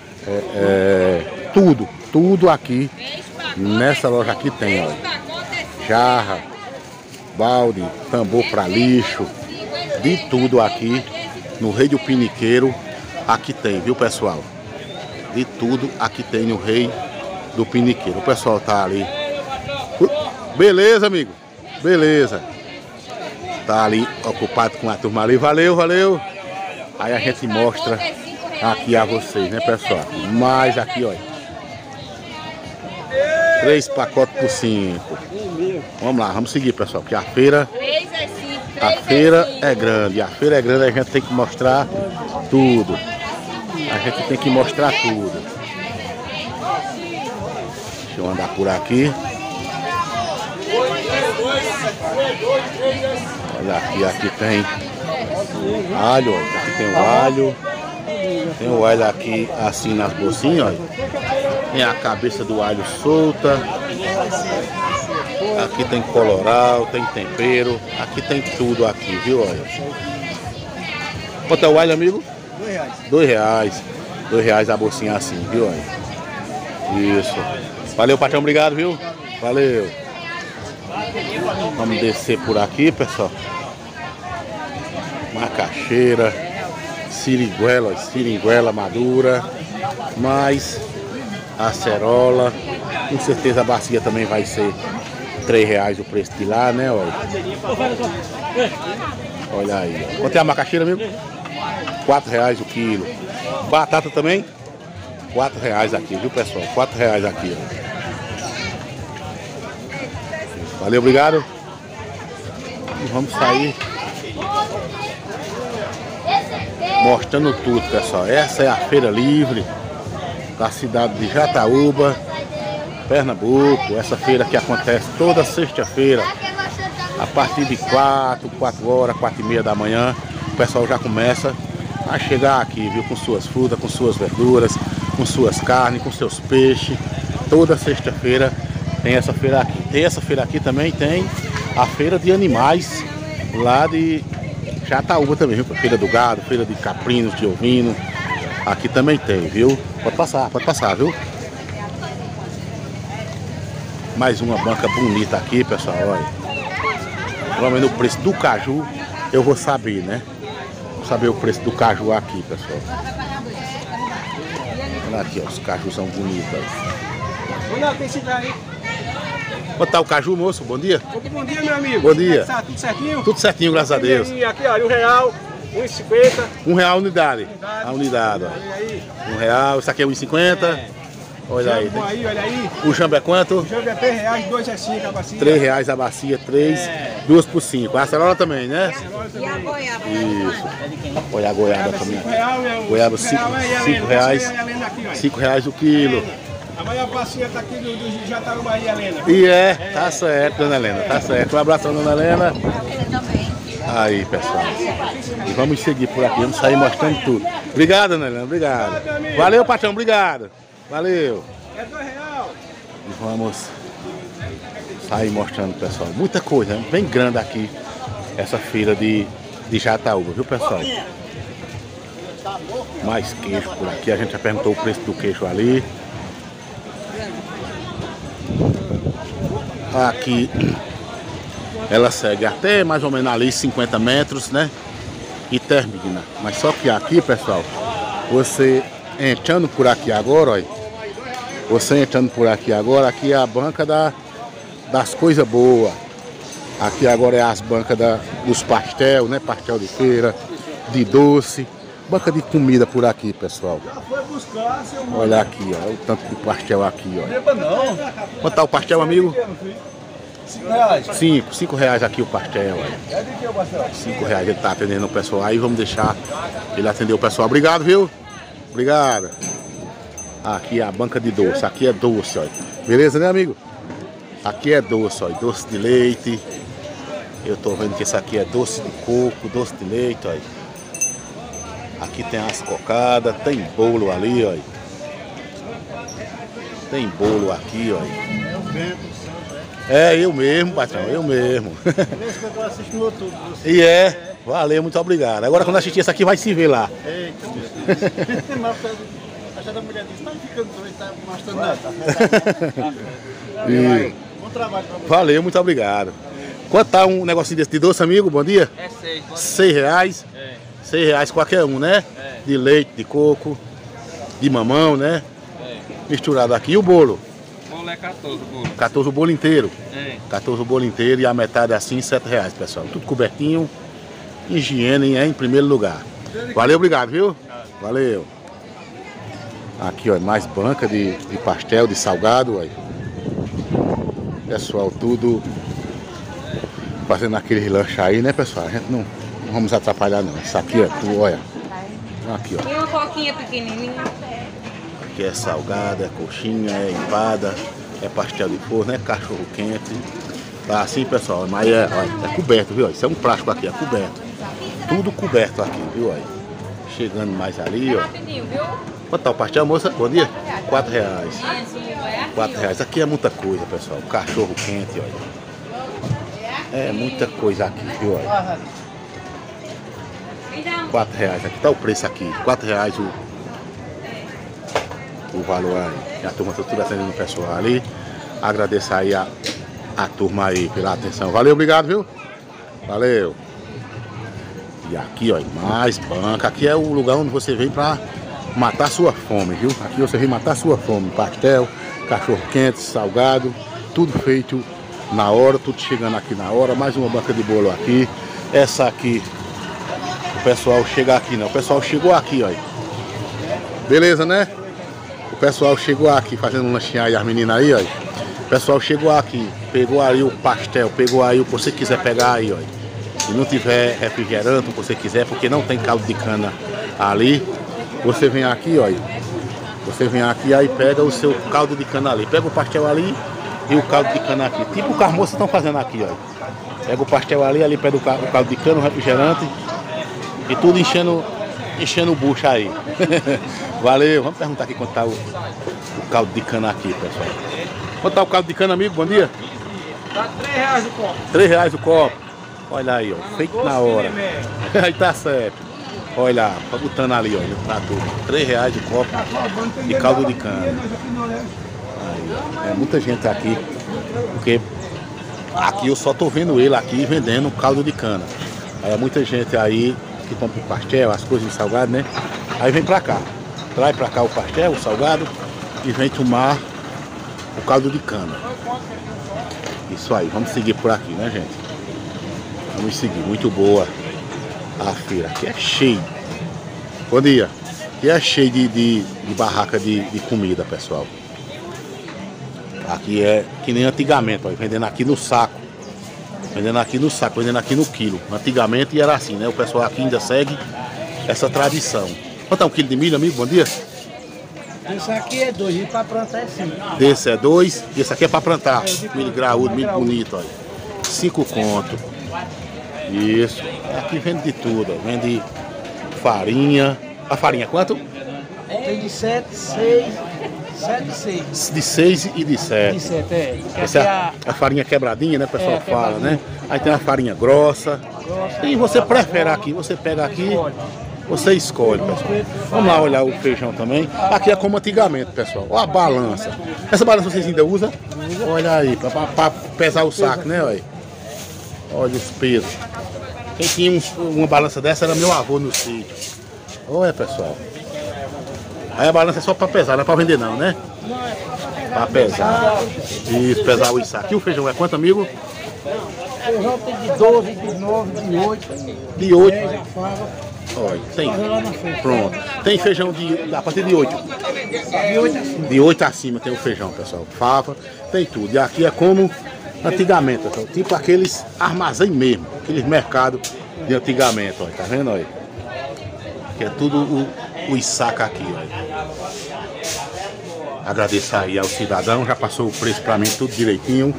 tudo aqui. Nessa loja aqui tem, ó. Jarra, balde, tambor para lixo, de tudo aqui no Rei do Piniqueiro. Aqui tem, viu, pessoal? De tudo aqui tem no Rei do Piniqueiro. O pessoal tá ali. Beleza, amigo? Beleza. Tá ali ocupado com a turma ali. Valeu, valeu. Aí a gente mostra aqui a vocês, né, pessoal? Mais aqui, ó. 3 pacotes por 5. Vamos lá, vamos seguir, pessoal, porque a feira é grande. A feira é grande, a gente tem que mostrar tudo. A gente tem que mostrar tudo. Deixa eu andar por aqui. Olha aqui tem alho, ó. Aqui tem o alho. Tem o alho aqui assim nas bolsinhas, ó. Tem a cabeça do alho solta. Aqui tem coloral, tem tempero. Aqui tem tudo aqui, viu? Olha. Quanto é o alho, amigo? R$2. R$2 a bolsinha assim, viu? Olha. Isso. Valeu, patrão, obrigado, viu? Valeu. Vamos descer por aqui, pessoal. Macaxeira, siriguela madura, mais acerola. Com certeza a bacia também vai ser R$3 o preço de lá, né? Olha, olha aí. Ó. Quanto é a macaxeira, amigo? R$4 o quilo. Batata também? R$4 aqui, viu, pessoal? R$4 aqui, ó. Valeu, obrigado. E vamos sair mostrando tudo, pessoal. Essa é a feira livre da cidade de Jataúba, Pernambuco. Essa feira que acontece toda sexta-feira a partir de 4 horas, 4h30 da manhã. O pessoal já começa a chegar aqui, viu, com suas frutas, com suas verduras, com suas carnes, com seus peixes. Toda sexta-feira tem essa feira aqui. Tem essa feira aqui também, tem a feira de animais lá de Jataúba também, viu? Feira do gado, feira de caprinos, de ovino. Aqui também tem, viu? Pode passar, viu? Mais uma banca bonita aqui, pessoal, olha. Provavelmente o preço do caju eu vou saber, né? Vou saber o preço do caju aqui, pessoal. Olha aqui, ó, os cajus são bonitos. Quanto tá o caju, moço? Bom dia. Bom dia, meu amigo. Bom dia. Tá tudo certinho? Tudo certinho, graças a Deus. E aqui, olha, R$1, 1,50. R$1 a unidade. A unidade, ó. R$1. Isso aqui é 1,50. Olha aí. Olha aí. O jambo é quanto? O jambo é R$3, 2 é 5 a bacia. R$3 a bacia, 3, 2 por 5. A acerola também, né? E a goiaba? Isso. Olha a goiaba também. R$5. Goiaba, R$5 o quilo. A maior bacia tá aqui do Jataúba aí, Helena. E tá certo, dona Helena, tá certo. Um abraço, dona Helena. Aí, pessoal. E vamos seguir por aqui, vamos sair mostrando tudo. Obrigado, dona Helena, obrigado. Valeu, patrão, obrigado. Valeu. É R$2. E vamos sair mostrando, pessoal. Muita coisa, né? Bem grande aqui, essa feira de Jataúba, viu, pessoal? Mais queijo por aqui. A gente já perguntou o preço do queijo ali. Aqui ela segue até mais ou menos ali 50 metros, né? E termina. Mas só que aqui, pessoal, você entrando por aqui agora, olha. Você entrando por aqui agora, aqui é a banca das coisas boas. Aqui agora é as bancas dos pastel, né? Pastel de feira, de doce. Banca de comida por aqui, pessoal. Olha aqui, ó, o tanto de pastel aqui, ó. Quanto tá o pastel, amigo? R$5. R$5 aqui o pastel, ó. R$5 ele tá atendendo o pessoal. Aí vamos deixar ele atender o pessoal. Obrigado, viu? Obrigado. Aqui é a banca de doce. Aqui é doce, ó. Beleza, né, amigo? Aqui é doce, ó. Doce de leite. Eu tô vendo que esse aqui é doce de coco, doce de leite, ó. Aqui tem as cocadas, tem bolo ali, ó. Tem bolo aqui, ó. É, eu mesmo, patrão, eu mesmo. E valeu, muito obrigado. Agora quando assistir essa aqui vai se ver lá. Eita, a mulher disse, tá ficando doido, tá mostrando nada. Bom trabalho pra você. Valeu, muito obrigado. Quanto tá um negocinho desse de doce, amigo? Bom dia? É R$6. R$6 qualquer um, né? De leite, de coco, de mamão, né? Misturado aqui. E o bolo? O bolo é 14 o bolo. 14 o bolo inteiro. 14 o bolo inteiro e a metade assim, R$7, pessoal. Tudo cobertinho. Higiene em primeiro lugar. Valeu, obrigado, viu? Valeu. Aqui, ó, mais banca de pastel, de salgado, ó. Pessoal, tudo fazendo aquele lanche aí, né, pessoal? A gente não vamos atrapalhar, não. Isso aqui é tudo, olha. Aqui, ó. E uma coquinha pequenininha. Aqui é salgado, é coxinha, é empada, é pastel de forno, é cachorro quente. Tá assim, pessoal, mas olha, é coberto, viu? Isso é um plástico aqui, é coberto. Tudo coberto aqui, viu? Olha. Chegando mais ali, ó. Rapidinho, viu? Quanto tá o pastel, moça? Bom dia? R$4. R$4. Aqui é muita coisa, pessoal. Cachorro quente, olha. É muita coisa aqui, viu? Olha. R$4 aqui. Tá o preço aqui. R$4 o valor aí. E a turma tá tudo atendendo o pessoal ali. Agradeço aí a turma aí pela atenção. Valeu, obrigado, viu? Valeu. E aqui, ó, mais banca. Aqui é o lugar onde você vem pra matar sua fome, viu? Aqui você vem matar sua fome. Pastel, cachorro quente, salgado, tudo feito na hora, tudo chegando aqui na hora. Mais uma banca de bolo aqui. Essa aqui, o pessoal chega aqui, não. O pessoal chegou aqui, ó. Beleza, né? O pessoal chegou aqui fazendo um lanchinho aí, as meninas aí, ó. O pessoal chegou aqui, pegou aí o pastel, pegou aí o que você quiser pegar aí, ó. Se não tiver refrigerante, o que você quiser, porque não tem caldo de cana ali. Você vem aqui, ó. Você vem aqui aí pega o seu caldo de cana ali. Pega o pastel ali e o caldo de cana aqui. Tipo o que as moças estão fazendo aqui, ó. Pega o pastel ali pega o caldo de cana, o refrigerante. E tudo enchendo o bucho aí. Valeu. Vamos perguntar aqui quanto tá o caldo de cana aqui, pessoal. Quanto tá o caldo de cana, amigo? Bom dia. Tá R$3 o copo. R$3 o copo. Olha aí, ó. Feito na hora. Aí tá certo. Olha lá, tá botando ali, ó. Tá tudo. R$3 o copo de caldo de cana. Aí, é muita gente aqui. Porque aqui eu só tô vendo ele aqui vendendo caldo de cana. Aí é muita gente aí que compra o pastel, as coisas de salgado, né? Aí vem pra cá. Traz pra cá o pastel, o salgado e vem tomar o caldo de cana. Isso aí, vamos seguir por aqui, né, gente? Vamos seguir, muito boa a feira. Aqui é cheio. Bom dia. Aqui é cheio de barraca de comida, pessoal. Aqui é que nem antigamente, ó, vendendo aqui no saco. Vendendo aqui no saco, vendendo aqui no quilo. Antigamente era assim, né? O pessoal aqui ainda segue essa tradição. Quanto é um quilo de milho, amigo? Bom dia. Esse aqui é 2 e para plantar é 5. Desse é 2 e esse aqui é para plantar. Milho graúdo, milho bonito, olha. 5 conto. Isso. Aqui vende de tudo, ó. Vende farinha. A farinha quanto? Tem de 7, 6, 7 e 6. De 6 e de 7. De 7, é. Essa é a farinha quebradinha, né? O pessoal fala, né? Aí tem a farinha grossa. E você prefere aqui, você pega aqui, você escolhe, pessoal. Vamos lá olhar o feijão também. Aqui é como antigamente, pessoal. Olha a balança. Essa balança vocês ainda usam? Olha aí, para pesar o saco, né? Olha os pesos. Quem tinha uma balança dessa era meu avô no sítio. Olha, pessoal. Aí a balança é só para pesar, não é para vender não, né? Para pesar. Isso, pesar o saco. E o feijão é quanto, amigo? O feijão tem de 12, de 9, de 8. De 8. 10, a fava. Olha, tem. Pronto. Tem feijão a partir de 8. De 8 acima. De 8 acima tem o feijão, pessoal. Fava, tem tudo. E aqui é como antigamente, pessoal. Tipo aqueles armazém mesmo. Aqueles mercados de antigamente, olha. Tá vendo, olha? Que é tudo o saco aqui, olha. Agradeço aí ao cidadão, já passou o preço pra mim tudo direitinho.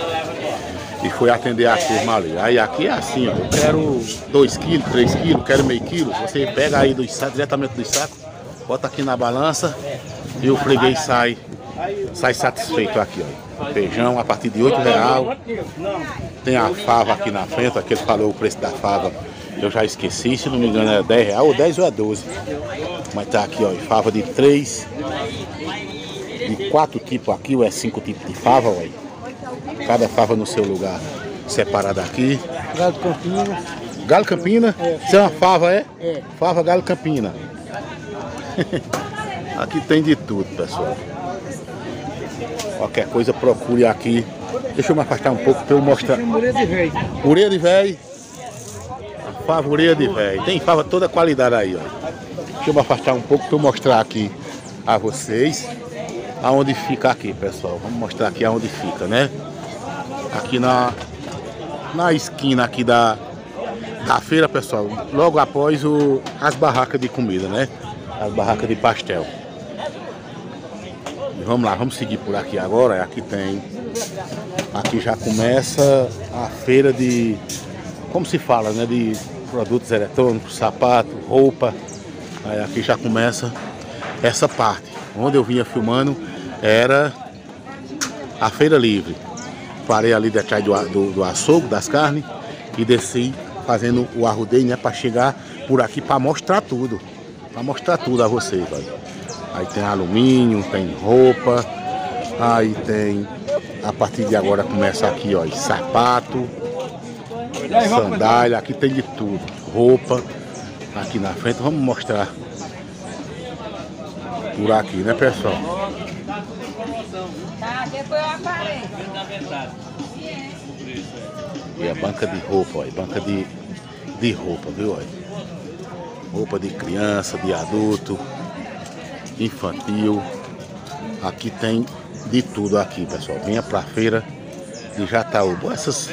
E foi atender a turma ali. Aí aqui é assim, ó, eu quero 2 quilos, 3 quilos, quero meio quilo. Você pega aí diretamente do saco, bota aqui na balança e o freguês sai satisfeito aqui, ó. Feijão a partir de R$8. Tem a fava aqui na frente, aqui ele falou o preço da fava. Eu já esqueci, se não me engano é R$10, ou 10 ou é 12. Mas tá aqui, ó, fava de 3, de 4 tipos aqui, ou é 5 tipos de fava, ó. Cada fava no seu lugar separado aqui. Galo Campina. Galo Campina? É. Isso é uma fava, é? É. Fava Galo Campina. Aqui tem de tudo, pessoal. Qualquer coisa procure aqui. Deixa eu me afastar um pouco para eu mostrar. Ureia de velho. Ureia de velho. Fava ureia de velho. Tem fava toda qualidade aí, ó. Deixa eu me afastar um pouco para eu mostrar aqui a vocês aonde fica aqui, pessoal. Vamos mostrar aqui aonde fica, né? Aqui na esquina aqui da feira, pessoal. Logo após as barracas de comida, né? As barracas de pastel. E vamos lá, vamos seguir por aqui agora. Aqui tem. Aqui já começa a feira de. Como se fala, né? De produtos eletrônicos, sapato, roupa. Aí aqui já começa essa parte. Onde eu vinha filmando era a feira livre. Parei ali detrás do açougue, das carnes, e desci fazendo o arrudeio, né? Para chegar por aqui para mostrar tudo. Para mostrar tudo a vocês, olha. Aí tem alumínio, tem roupa, aí tem, a partir de agora começa aqui, ó, sapato, sandália, aqui tem de tudo, roupa, aqui na frente, vamos mostrar por aqui, né, pessoal? Tá, depois eu apareço. E a banca de roupa, ó, banca de roupa, viu, olha? Roupa de criança, de adulto, infantil. Aqui tem de tudo aqui, pessoal. Venha pra feira de Jataúba. Essas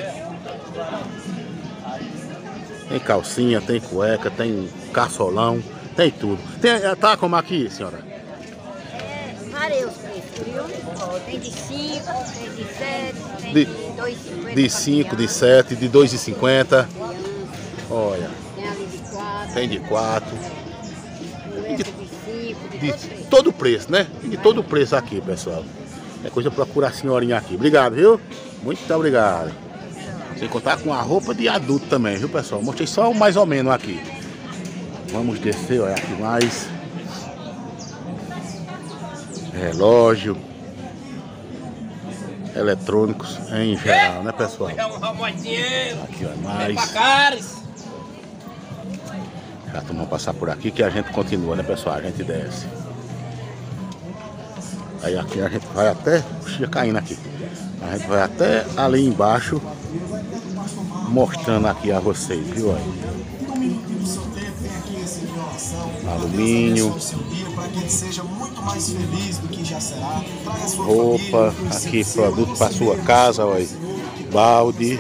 tem calcinha, tem cueca, tem caçolão, tem tudo. Tá como aqui, senhora? Parei os preços, viu? Tem de 5, tem de 7, tem De- de 2,50. De 5, de 7, de 2,50. Olha, Tem ali de 4, tem de 4. de 5, de De 3. todo o preço, né? De todo o preço aqui, pessoal. É coisa pra procurar a senhorinha aqui. Obrigado, viu? Muito obrigado. Sem contar com a roupa de adulto também, viu, pessoal? Mostrei só o mais ou menos aqui. Vamos descer, olha aqui mais. Relógio. Eletrônicos em geral, né, pessoal? Aqui, ó, mais. Já vamos passar por aqui que a gente continua, né, pessoal? A gente desce. Aí aqui a gente vai até... Puxa, caindo aqui. A gente vai até ali embaixo mostrando aqui a vocês, viu? Olha. Alumínio, roupa, aqui produto para sua casa, olha. Balde,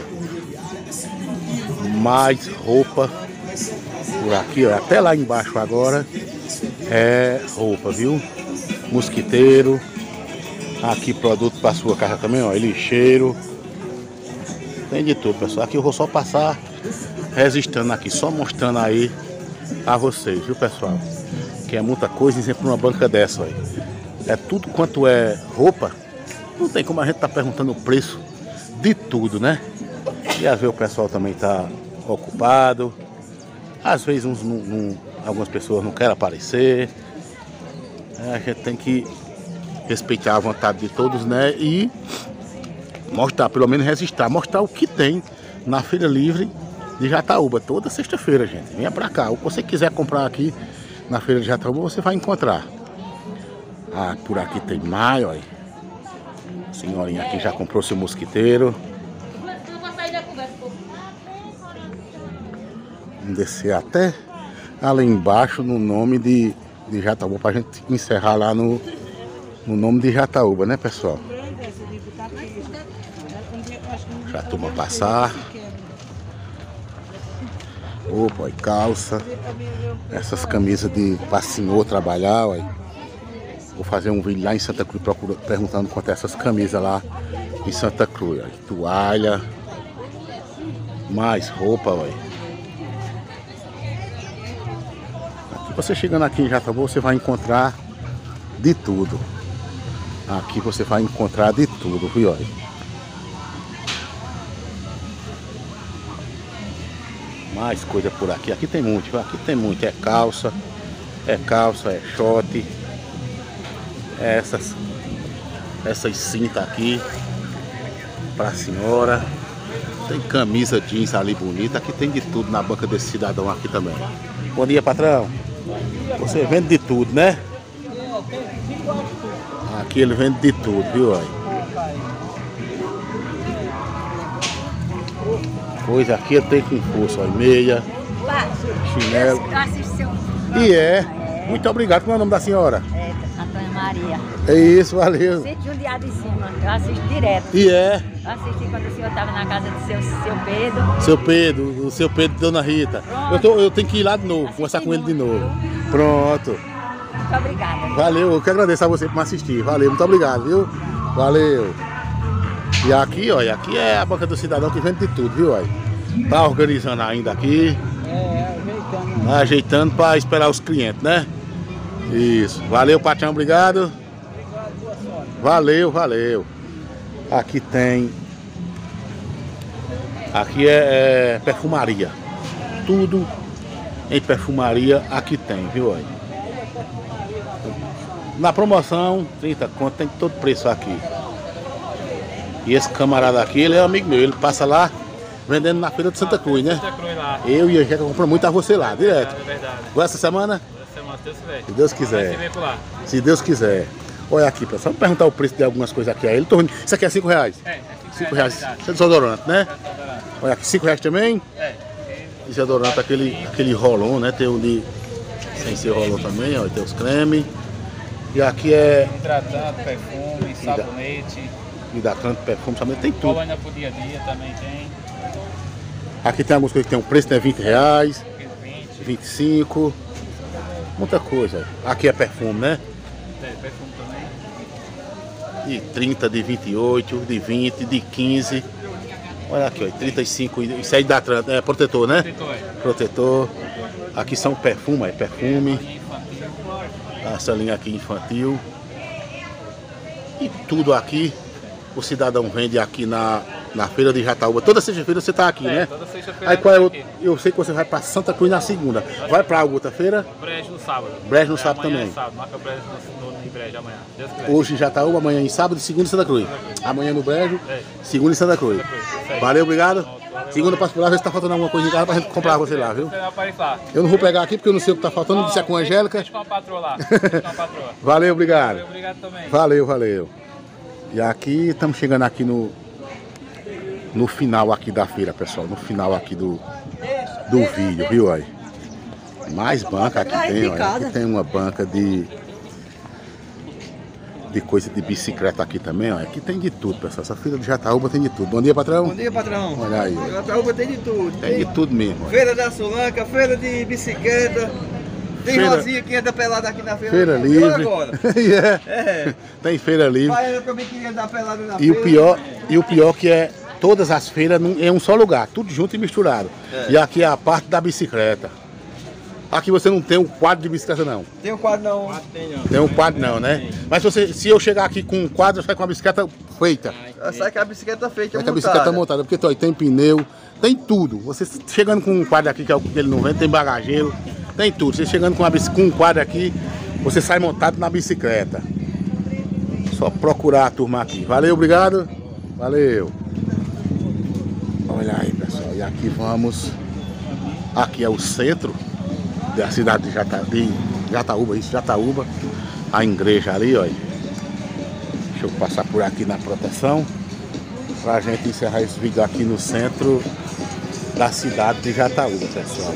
mais roupa por aqui, ó, até lá embaixo agora é roupa, viu? Mosquiteiro, aqui produto para sua casa também, ó, lixeiro, tem de tudo, pessoal. Aqui eu vou só passar registrando aqui, só mostrando aí a vocês, viu, pessoal? Que é muita coisa e sempre uma banca dessa, ó. É tudo quanto é roupa, não tem como a gente tá perguntando o preço de tudo, né? E às vezes o pessoal também tá ocupado, às vezes algumas pessoas não querem aparecer. A gente tem que respeitar a vontade de todos, né? E mostrar, pelo menos registrar, mostrar o que tem na Feira Livre de Jataúba, toda sexta-feira, gente. Venha pra cá, o que você quiser comprar aqui na Feira de Jataúba, você vai encontrar. Ah, por aqui tem maio, olha. A senhorinha aqui já comprou seu mosquiteiro. Vamos descer até ali embaixo no nome de Jataúba, pra gente encerrar lá no nome de Jataúba, né, pessoal? Já a turma passar. Opa, e calça. Essas camisas para senhor trabalhar, olha. Vou fazer um vídeo lá em Santa Cruz perguntando quanto é essas camisas lá em Santa Cruz, olha. Toalha, mais roupa, olha. Você chegando aqui em Jataúba, você vai encontrar de tudo. Aqui você vai encontrar de tudo, viu? Olha. Mais coisa por aqui. Aqui tem muito, viu? Aqui tem muito. É calça, é short. É essas cintas aqui para a senhora. Tem camisa jeans ali bonita. Aqui tem de tudo na banca desse cidadão aqui também. Bom dia, patrão. Você vende de tudo, né? Aqui ele vende de tudo, viu? Coisa aqui eu tenho com força, ó, meia, chinelo. E muito obrigado. Qual é o nome da senhora? Antônia Maria. É isso, valeu. Sítio de de Cima, eu assisto direto. Eu assisti quando o senhor estava na casa do seu Pedro. O seu Pedro e Dona Rita. Eu tenho que ir lá de novo, conversar com ele de novo. Pronto. Muito obrigada. Valeu, eu que agradeço a você por me assistir. Valeu, muito obrigado, viu? Valeu. E aqui, olha, aqui é a banca do cidadão que vende de tudo, viu? Olha. Tá organizando ainda aqui. Ajeitando. Tá ajeitando para esperar os clientes, né? Isso. Valeu, patrão, obrigado. Valeu. Aqui tem. Aqui é perfumaria. Tudo em perfumaria aqui tem, viu? Olha. Na promoção, 30 conto, tem todo preço aqui. E esse camarada aqui, ele é amigo meu, ele passa lá vendendo na feira de Santa Cruz, né? Santa Cruz lá. Eu e a gente compra muito a você lá, direto. É verdade. Vai essa semana? Essa semana, se Deus quiser. Se Deus quiser. Olha aqui, pessoal, vou perguntar o preço de algumas coisas aqui a ele. Isso aqui é R$5? É R$5. Isso é desodorante, né? Olha aqui, R$5 também? É. Desodorante, aquele rolon, né? Tem um de sem ser rolon também, ó. Tem os cremes. E aqui é hidratante, perfume, sabonete. Hidratante, perfume, sabonete, tem tudo. Colônia pro dia a dia também tem. Aqui tem algumas coisas que tem um preço, né? R$20, 25. Muita coisa. Aqui é perfume, né? É, perfume também. De 30, de 28, de 20, de 15. Olha aqui, ó, 35. Isso aí dá protetor, né? Protetor. Aqui são perfume, é perfume. Essa linha aqui infantil. E tudo aqui o cidadão vende aqui na feira de Jataúba. Toda sexta-feira você está aqui, né? Toda sexta-feira. Aí qual é o... Eu sei que você vai para Santa Cruz na segunda. Vai para outra feira? Brejo no sábado. Brejo no sábado também. É sábado. Marca Brejo em Brejo amanhã. Deus quiser. Hoje em Jataúba, amanhã em sábado, segunda em Santa Cruz. Amanhã no Brejo, segunda em Santa Cruz. Valeu, obrigado. Segunda eu passo por lá, ver se tá faltando alguma coisa em casa pra gente comprar você lá, viu? Eu não vou pegar aqui porque eu não sei o que tá faltando, disse com a Angélica. Deixa com a patroa lá. Valeu, obrigado. Obrigado também. Valeu. E aqui estamos chegando aqui no final aqui da feira, pessoal. No final aqui do vídeo, viu aí? Mais banca aqui tem, olha. Aqui tem uma banca de coisa de bicicleta aqui também, ó. Aqui tem de tudo, pessoal. Essa feira de Jataúba tem de tudo. Bom dia, patrão. Bom dia, patrão. Olha aí. Jataúba tem de tudo. Tem de tudo mesmo. Feira da Solanca, feira de bicicleta. Tem feira... Rosinha que anda pelada aqui na feira. Feira livre. Agora. Tem feira livre. Pai, eu também queria andar pelada na e feira. O pior que é todas as feiras em um só lugar, tudo junto e misturado. E aqui é a parte da bicicleta. Aqui você não tem um quadro de bicicleta, não. Tem um quadro não. Tem um quadro não, né? Mas se eu chegar aqui com um quadro, eu saio com a bicicleta feita. Sai com a bicicleta feita, sai com a bicicleta montada, porque tem pneu, tem tudo. Você chegando com um quadro aqui, que é o que ele não vende, tem bagageiro, tem tudo. Você chegando com um quadro aqui, você sai montado na bicicleta. Só procurar a turma aqui. Valeu, obrigado. Valeu. Olha aí, pessoal. E aqui vamos. Aqui é o centro da cidade de Jataúba, isso, Jataúba. A igreja ali, olha. Deixa eu passar por aqui na proteção pra gente encerrar esse vídeo aqui no centro da cidade de Jataúba, pessoal.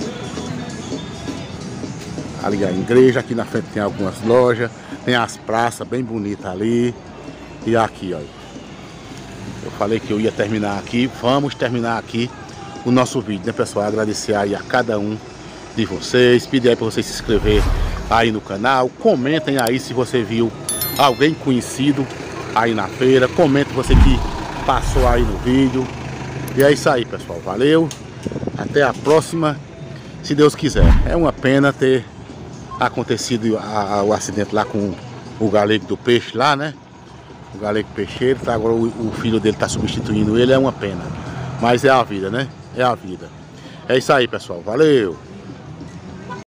Ali a igreja, aqui na frente tem algumas lojas, tem as praças bem bonitas ali. E aqui, olha. Eu falei que eu ia terminar aqui, vamos terminar aqui o nosso vídeo, né, pessoal? Agradecer aí a cada um de vocês, pedir aí para vocês se inscrever aí no canal, comentem aí se você viu alguém conhecido aí na feira, comente você que passou aí no vídeo. E é isso aí, pessoal, valeu, até a próxima, se Deus quiser. É uma pena ter acontecido o acidente lá com o galego do peixe lá, né? O galego peixeiro, tá? Agora o filho dele tá substituindo ele, é uma pena, mas é a vida, né? É a vida. É isso aí, pessoal, valeu!